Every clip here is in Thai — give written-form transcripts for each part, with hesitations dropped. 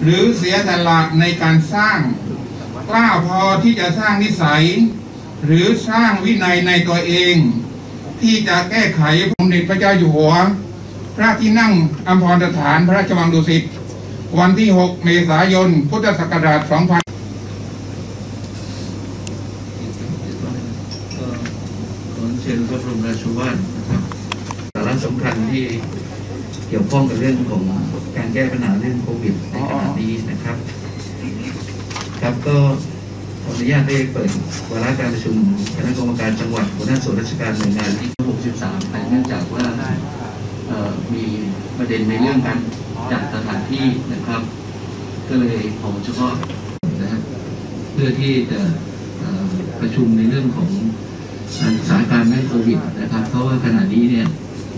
หรือเสียสละในการสร้างกล้าพอที่จะสร้างนิสัยหรือสร้างวินัยในตัวเองที่จะแก้ไขสมเด็จพระเจ้าอยู่หัวพระที่นั่งอัมพรสถานพระราชวังดุสิตวันที่ 6 เมษายน พุทธศักราช 2000 เชิญพระบรมราชวาทนะครับสาระสำคัญที่เกี่ยวข้องกับเรื่องของการแก้ปัญหาเรื่องโควิดในขณะนี้นะครับครับก็ขออนุญาตได้เปิดวาระการประชุมคณะกรรมการจังหวัดหัวหน้าส่วนราชการหน่วยงานที่ 63แต่เนื่องจากว่ามีประเด็นในเรื่องการจัดสถานที่นะครับก็เลยขอเฉพาะนะครับเพื่อที่จะประชุมในเรื่องของสถานการณ์เรื่องโควิดนะครับเพราะว่าขณะนี้เนี่ย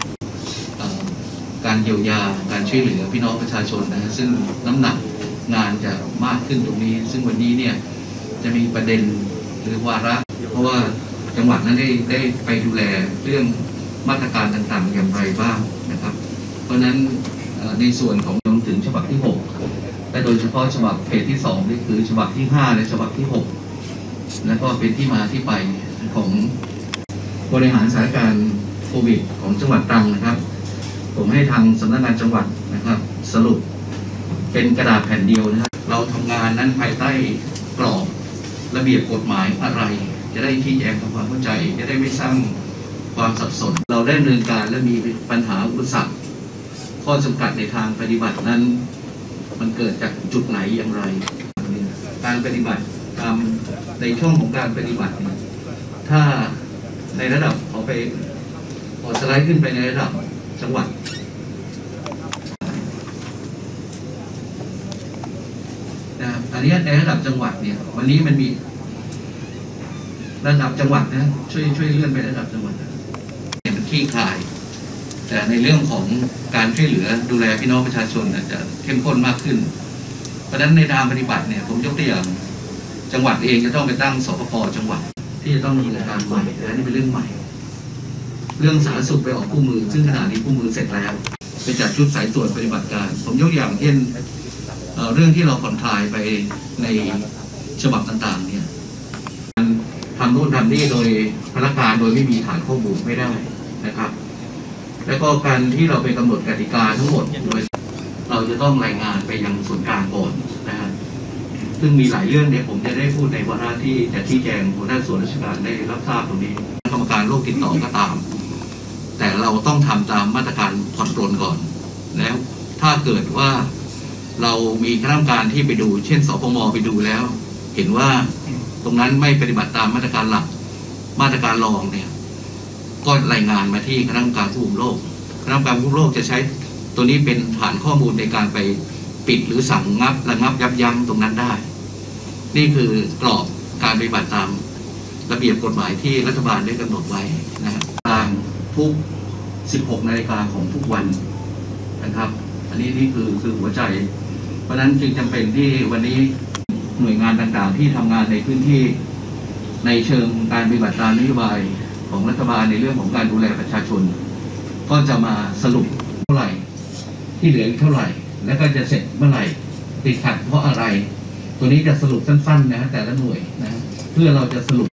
การเยียวยาการช่วยเหลือพี่น้องประชาชนนะฮะซึ่งน้ำหนักงานจะมากขึ้นตรงนี้ซึ่งวันนี้เนี่ยจะมีประเด็นหรือวาระเพราะว่าจังหวัดนั้นได้ไปดูแลเรื่องมาตรการต่างๆอย่างไรบ้างนะครับเพราะฉะนั้นในส่วนของรวมถึงฉบับที่6และโดยเฉพาะฉบับเฟสที่2นี่คือฉบับที่5และฉบับที่6แล้วก็เป็นที่มาที่ไปของบริหารสถานการณ์โควิดของจังหวัดตรังนะครับผมให้ทางสำนักงานจังหวัดนะครับสรุปเป็นกระดาษแผ่นเดียวนะครับเราทำงานนั้นภายใต้กรอบระเบียบกฎหมายอะไรจะได้ชี้แจงทำความเข้าใจจะได้ไม่สร้างความสับสนเราได้ดำเนินการและมีปัญหาอุปสรรคข้อจำกัดในทางปฏิบัตินั้นมันเกิดจากจุดไหนอย่างไรการปฏิบัติตามในช่วงของการปฏิบัติถ้าในระดับขอสไลด์ขึ้นไปในระดับจังหวัดนะครับอันนี้ในระดับจังหวัดเนี่ยวันนี้มันมีระดับจังหวัดนะช่วยเลื่อนไประดับจังหวัดเนี่ยมันคลี่คลายแต่ในเรื่องของการช่วยเหลือดูแลพี่น้องประชาชนจะเข้มข้นมากขึ้นเพราะฉะนั้นในทางปฏิบัติเนี่ยผมยกตัวอย่างจังหวัดเองจะต้องไปตั้งสปป.จังหวัดที่จะต้องมีการใหม่และนี่เป็นเรื่องใหม่เรื่องสาธารณสุขไปออกคู่มือซึ่งขณะนี้คู่มือเสร็จแล้วไปจัดชุดสายตรวจปฏิบัติการผมยกอย่างเช่นเรื่องที่เราผ่อนคลายไปในฉบับต่างๆเนี่ยทำโน่นทำนี่โดยพนักงานโดยไม่มีฐานข้อมูลไม่ได้นะครับแล้วก็การที่เราไปกำหนดกติกาทั้งหมดโดยเราจะต้องรายงานไปยังส่วนกลางก่อนนะฮะซึ่งมีหลายเรื่องเนี่ยผมจะได้พูดในวาระที่จะชี้แจงหัวหน้าส่วนราชการได้รับทราบตรงนี้กรรมการโรคติดต่อก็ตามแต่เราต้องทำตามมาตรการผ่อนปรนก่อนแล้วถ้าเกิดว่าเรามีคณะกรรมการที่ไปดูเช่นสปม.ไปดูแล้วเห็นว่าตรงนั้นไม่ปฏิบัติตามมาตรการหลักมาตรการรองเนี่ยก็รายงานมาที่คณะกรรมการควบคุมโรคคณะกรรมการควบคุมโรคจะใช้ตัวนี้เป็นฐานข้อมูลในการไปปิดหรือสั่งระงับยับยั้งตรงนั้นได้นี่คือกรอบการปฏิบัติตามระเบียบกฎหมายที่รัฐบาลได้กำหนดไว้นะครับทางทุก 16 นาฬิกาของทุกวันนะครับอันนี้นี่คือหัวใจเพราะฉะนั้นจึงจำเป็นที่วันนี้หน่วยงานต่างๆที่ทำงานในพื้นที่ในเชิงการปฏิบัติตามนโยบายของรัฐบาลในเรื่องของการดูแลประชาชนก็จะมาสรุปเท่าไหร่ที่เหลือเท่าไหร่แล้วก็จะเสร็จเมื่อไหร่ติดขัดเพราะอะไรตัวนี้จะสรุปสั้นๆนะแต่ละหน่วยนะเพื่อเราจะสรุป